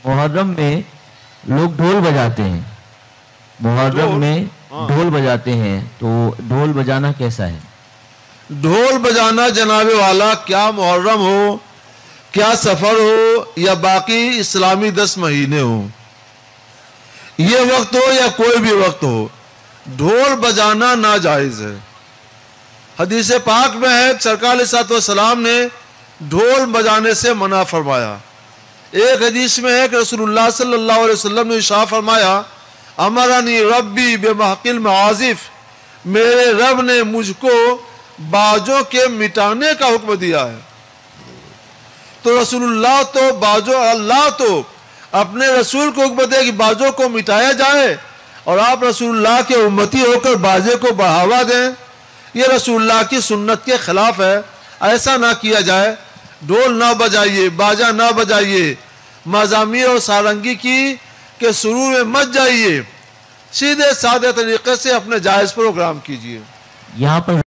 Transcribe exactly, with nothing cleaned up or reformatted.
محرم میں لوگ ڈھول بجاتے ہیں، محرم میں ڈھول بجاتے ہیں، تو ڈھول بجانا کیسا ہے؟ ڈھول بجانا جناب والا، کیا محرم ہو، کیا سفر ہو، یا باقی اسلامی دس مہینے ہو، یہ وقت ہو یا کوئی بھی وقت ہو، ڈھول بجانا ناجائز ہے۔ حدیث پاک میں ہے سرکار علیہ الصلوۃ والسلام نے ڈھول بجانے سے منع فرمایا۔ ایک حدیث میں ہے کہ رسول اللہ صلی اللہ علیہ وسلم نے ارشاد فرمایا، امرنی ربی بمحق المعازف، میرے رب نے مجھ کو باجوں کے مٹانے کا حکم دیا ہے۔ تو رسول اللہ تو باجوں، اللہ تو اپنے رسول کو حکم دے کہ باجوں کو مٹایا جائے، اور آپ رسول اللہ کے امتی ہو کر باجے کو بڑھاوا دیں، یہ رسول اللہ کی سنت کے خلاف ہے۔ ایسا نہ کیا جائے، ڈھول نہ بجائیے، باجا نہ بجائیے، مزامیر اور سارنگی کی کہ سرور میں مت جائیے، سیدھے سادے طریقے سے اپنے جائز پروگرام کیجیے۔ یہاں پر